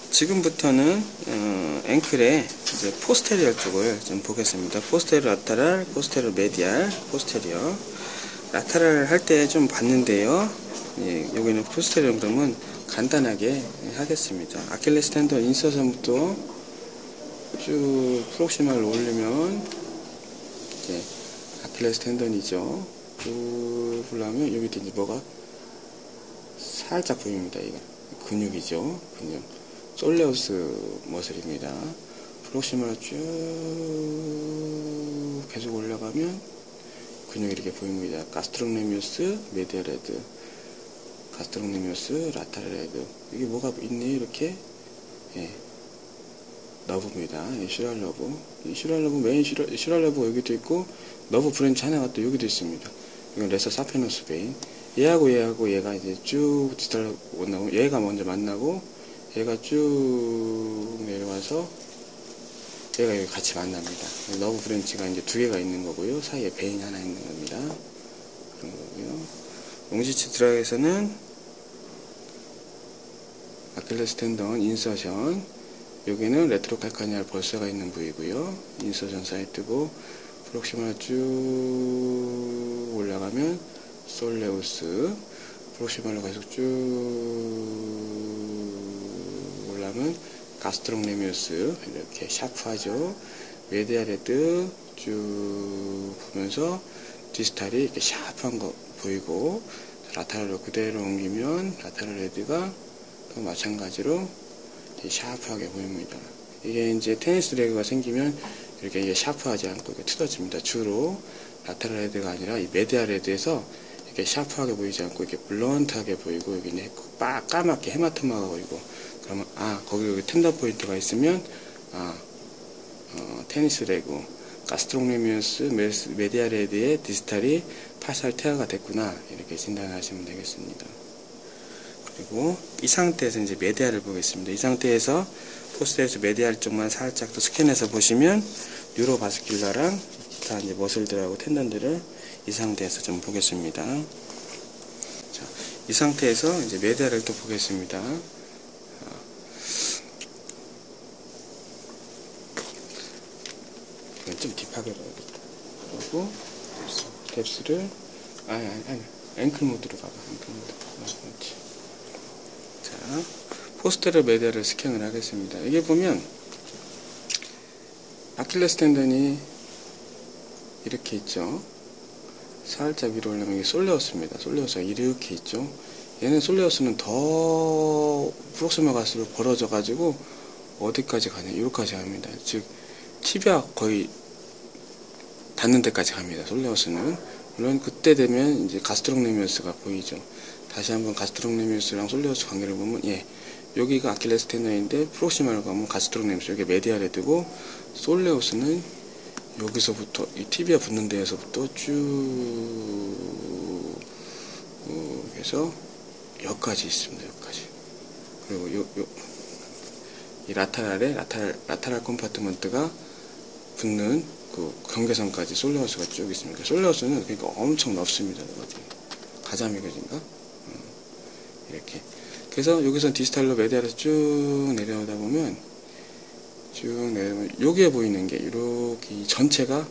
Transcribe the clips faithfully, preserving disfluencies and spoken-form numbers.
지금부터는 어, 앵클의 이제 포스테리어 쪽을 좀 보겠습니다. 포스테리어 라테랄, 포스테리어 메디알, 포스테리어 라테랄 할 때 좀 봤는데요. 예, 여기는 포스테리어 그러면 간단하게 하겠습니다. 아킬레스 텐던 인서션부터 쭉 프록시마를 올리면 이제 아킬레스 텐던이죠. 쭉 올라오면 여기도 이제 뭐가 살짝 보입니다. 이거 근육이죠. 근육. 솔레우스 머슬입니다. 프록시마를 쭉 계속 올라가면 근육이 이렇게 보입니다. 가스트로네미우스, 메디아레드, 가스트로네미우스, 라타레드. 이게 뭐가 있네, 이렇게. 예. 너브입니다. 예, 슈랄러브. 이 슈랄러브, 메인 슈랄, 슈랄러브 여기도 있고, 너브 브랜치 하나가 또 여기도 있습니다. 이건 레서 사페노스 베인. 얘하고 얘하고 얘가 이제 쭉 디스탈 나오고, 얘가 먼저 만나고, 얘가 쭉 내려와서, 얘가 여기 같이 만납니다. 너브 브랜치가 이제 두 개가 있는 거고요. 사이에 베인이 하나 있는 겁니다. 그런 거고요. 롱지치 드락에서는 아킬레스 텐던 인서션, 여기는 레트로칼카니알 벌서가 있는 부위고요. 인서션 사이트고, 프록시마를 쭉 올라가면 솔레우스, 프록시마로 계속 쭉 올라가면 가스트로네미우스, 이렇게 샤프하죠. 메디아레드 쭉 보면서 디스탈이 이렇게 샤프한 거 보이고, 라타랄로 그대로 옮기면 라타랄레드가 또 마찬가지로 샤프하게 보입니다. 이게 이제 테니스 레그가 생기면 이렇게 이게 샤프하지 않고 이렇게 틀어집니다. 주로 라타랄레드가 아니라 이 메디아레드에서 이렇게 샤프하게 보이지 않고 이렇게 블런트하게 보이고, 여기 이제 빠 까맣게 헤마토마가 보이고, 그러면 아 거기 여기 텐더 포인트가 있으면 아 어, 테니스 레그 가스트로네미우스 메디아레드의 디스탈이 파살 태아가 됐구나, 이렇게 진단하시면 되겠습니다. 그리고 이 상태에서 이제 메디알을 보겠습니다. 이 상태에서 포스테리어에서 메디알 쪽만 살짝 더 스캔해서 보시면 뉴로바스큘라랑 기타 이제 머슬들하고 텐던들을 이 상태에서 좀 보겠습니다. 자, 이 상태에서 이제 메디알을 또 보겠습니다. 이건 좀 딥하게 봐야겠다. 그리고 뎁스를 아니 아니 아니 앵클 모드로 가봐. 앵클 모드. 그렇지. 자, 포스테리어 메디알을 스캔을 하겠습니다. 이게 보면 아킬레스 텐던이 이렇게 있죠. 살짝 위로 올라오면 이게 솔레우스입니다. 솔레우스가 이렇게 있죠. 얘는 솔레우스는 더 프록시마 갈수록 벌어져 가지고 어디까지 가냐, 여기까지 갑니다. 즉 티비아 거의 닿는 데까지 갑니다. 솔레우스는. 물론 그때 되면 이제 가스트로네미우스가 보이죠. 다시 한번 가스트로네미우스랑 솔레우스 관계를 보면, 예, 여기가 아킬레스 텐던인데 프록시마로 가면 가스트로네미우스, 여기 메디아레드고, 솔레우스는 여기서부터 이 티비아 붙는 데에서부터 쭉 어, 해서 여기까지 있습니다. 여기까지. 그리고 요, 요, 이 라타랄에 라타랄, 라타랄 컴파트먼트가 붙는 그 경계선까지 솔레우스가 쭉 있습니다. 솔레우스는 그러니까 엄청 넓습니다. 가자미 교진가? 음, 이렇게. 그래서 여기서 디스탈로 메디알에서 쭉 내려오다 보면, 쭉 내려오면, 여기에 보이는 게, 이렇게 전체가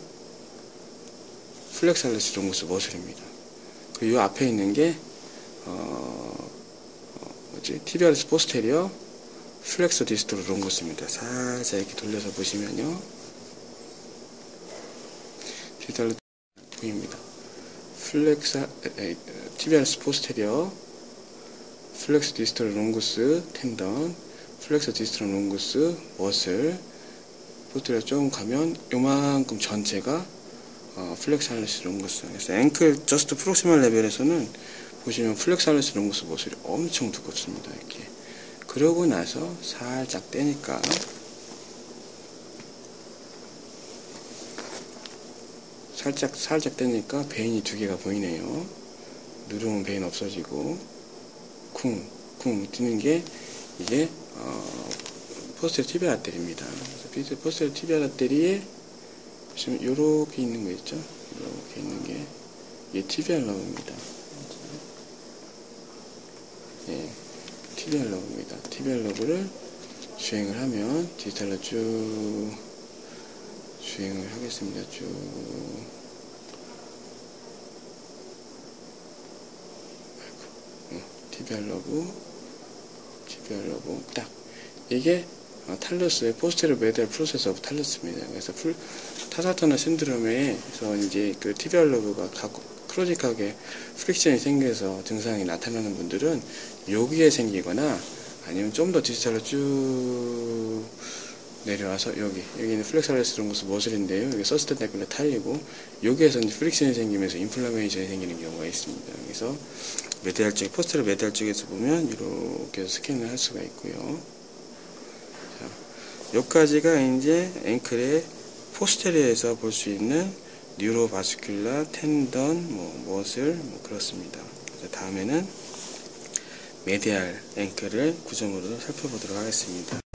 플렉살레스 롱구스 머슬입니다. 그리고 이 앞에 있는 게, 어, 어 뭐지? 티비아리스 포스테리어 플렉서 디스토로 롱구스입니다. 살짝 이렇게 돌려서 보시면요. 디지털로 보입니다. 플렉사, 티비아리스 포스테리어, 플렉서 디스토로 롱구스 텐던, 플렉서 디스토로 롱구스 머슬, 포스테리어 조금 가면 요만큼 전체가 어, 플렉살레스 롱구스. 그래서 앵클 저스트 프록시멀 레벨에서는 보시면 플렉살레스 롱구스 머슬이 엄청 두껍습니다. 이렇게. 그러고 나서 살짝 떼니까 살짝 살짝 떼니까 베인이 두 개가 보이네요. 누르면 베인 없어지고 쿵 쿵 뜨는 게 이게 어, 포스테리어 티비아 아테리입니다. 포스테리어 티비아 아테리에 보시면 요렇게 있는 거 있죠? 요렇게 있는 게 이게 티비아 러브입니다. 예. 티비아 러브입니다. 티비아 러브를 주행을 하면 디지털로 쭉 주행을 하겠습니다. 쭉 티비알 러브 티비알 러브 딱 이게 어, 탈러스의 포스테리어 메디얼 프로세서 오브 탈러스입니다. 그래서 풀, 타사터널 신드롬에서 이제 그 티비알 러브가 크로닉하게 프릭션이 생겨서 증상이 나타나는 분들은 여기에 생기거나 아니면 좀 더 디지털로 쭉 내려와서 여기 여기는 플렉사레스 롱거스 머슬인데요. 여기 서스텐다클레 탈리고 여기에서 이제 프릭션이 생기면서 인플라메이션이 생기는 경우가 있습니다. 그래서 메디알 쪽 포스테리어 메디알 쪽에서 보면 이렇게 스캔을 할 수가 있고요. 여기까지가 이제 앵클의 포스테리어에서 볼 수 있는 뉴로바스큘라, 텐던, 뭐, 머슬, 뭐 그렇습니다. 다음에는 메디알 앵클을 구조물로 살펴보도록 하겠습니다.